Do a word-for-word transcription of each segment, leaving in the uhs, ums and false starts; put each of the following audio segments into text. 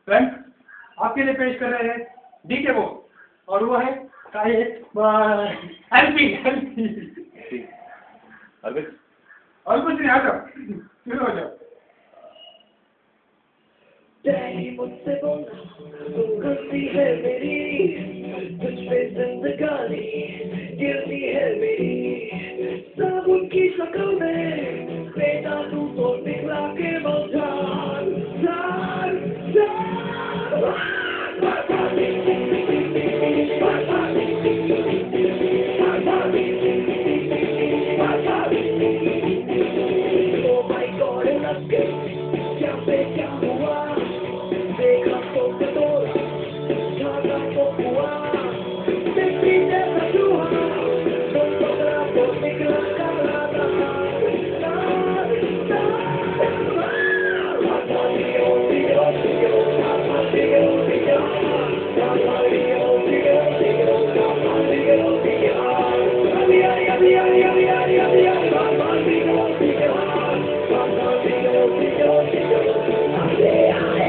Friend आपके लिए पेश कर रहे हैं डी के वो और वो है एलपी एलपी और कुछ नहीं। आ जाओ शुरू हो जाओ। डैडी मुझसे बोला तू गलती है मेरी, तुझ पे जिंदगानी गिरती है मेरी, साबुन की शक्ल में बेटा तू तो निकला के जान जान जान। Oh my God, let's go. क्या पे क्या हुआ? देखा तो कटोरा, खाना तो हुआ, मिट्टी जैसा चूहा, तो पकड़ा तो निकला काला दाग, दाग, दाग। पापा दियो दियो दियो, पापा दियो दियो, पापा दियो दियो दियो, पापा दियो दियो, अभी आई अभी आई अभी आई अभी आई, पापा दियो दियो, पापा दियो दियो दियो, अभी आई।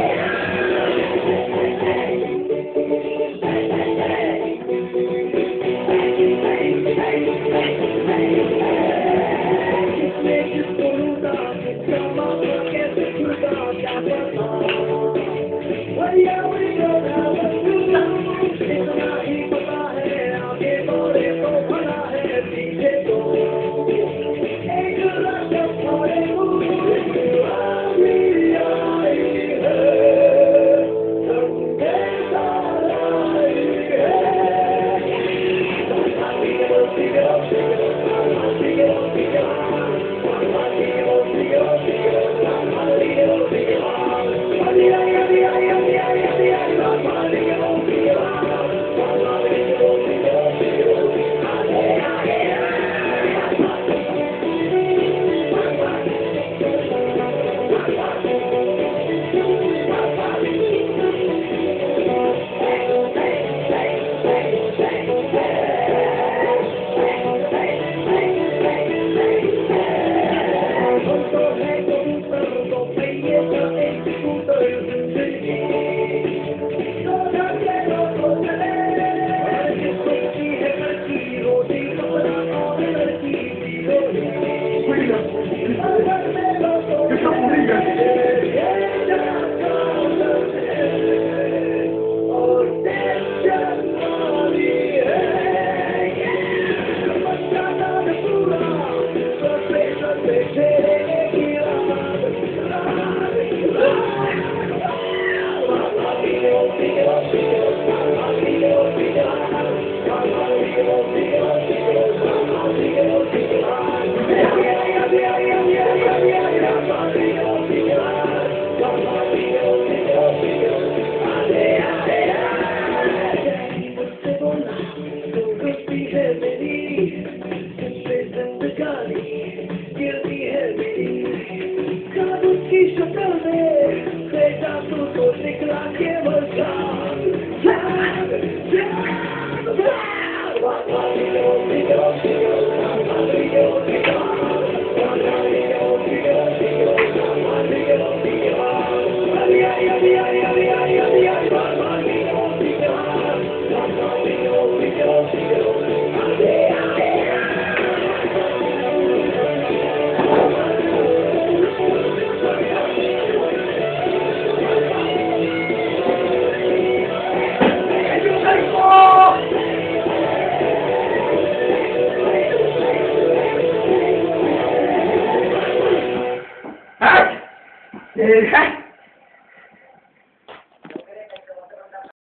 है